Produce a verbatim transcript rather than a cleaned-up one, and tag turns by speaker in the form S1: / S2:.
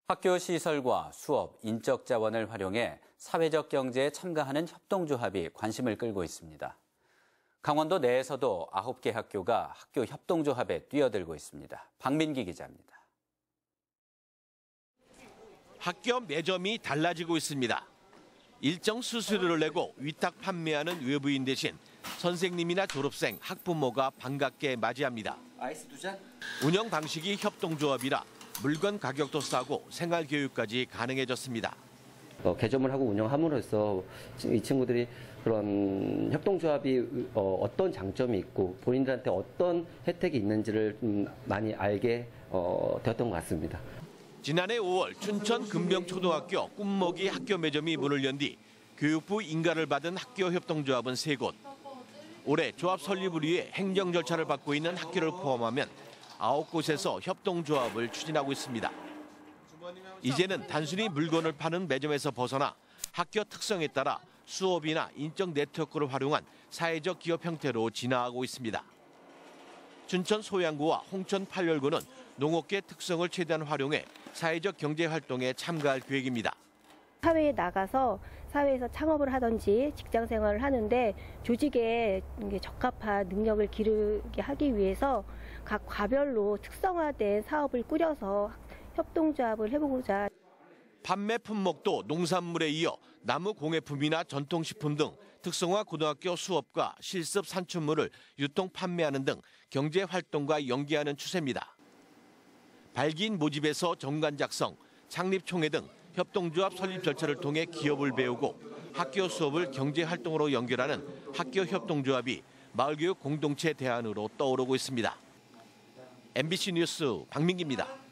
S1: 학교 시설과 수업, 인적 자원을 활용해 사회적 경제에 참가하는 협동조합이 관심을 끌고 있습니다. 강원도 내에서도 아홉 개 학교가 학교 협동조합에 뛰어들고 있습니다. 박민기 기자입니다.
S2: 학교 매점이 달라지고 있습니다. 일정 수수료를 내고 위탁 판매하는 외부인 대신 선생님이나 졸업생, 학부모가 반갑게 맞이합니다.
S3: 아이스 두 잔?
S2: 운영 방식이 협동조합이라 물건 가격도 싸고 생활교육까지 가능해졌습니다.
S4: 어, 개점을 하고 운영함으로써 이 친구들이 그런 협동조합이 어, 어떤 장점이 있고 본인들한테 어떤 혜택이 있는지를 좀 많이 알게 어, 되었던 것 같습니다.
S2: 지난해 오월 춘천 금병초등학교 꿈먹이 학교 매점이 문을 연 뒤 교육부 인가를 받은 학교 협동조합은 세 곳. 올해 조합 설립을 위해 행정 절차를 밟고 있는 학교를 포함하면 아홉 곳에서 협동조합을 추진하고 있습니다. 이제는 단순히 물건을 파는 매점에서 벗어나 학교 특성에 따라 수업이나 인적 네트워크를 활용한 사회적 기업 형태로 진화하고 있습니다. 춘천 소양구와 홍천 팔열구는 농업계 특성을 최대한 활용해 사회적 경제 활동에 참가할 계획입니다.
S5: 사회에 나가서 사회에서 창업을 하든지 직장 생활을 하는데 조직에 적합한 능력을 기르게 하기 위해서 각 과별로 특성화된 사업을 꾸려서 협동조합을 해보고자.
S2: 판매 품목도 농산물에 이어 나무 공예품이나 전통식품 등 특성화 고등학교 수업과 실습 산출물을 유통 판매하는 등 경제 활동과 연계하는 추세입니다. 발기인 모집에서 정관 작성, 창립 총회 등 협동조합 설립 절차를 통해 기업을 배우고 학교 수업을 경제 활동으로 연결하는 학교 협동조합이 마을교육 공동체 대안으로 떠오르고 있습니다. 엠비씨 뉴스 박민기입니다.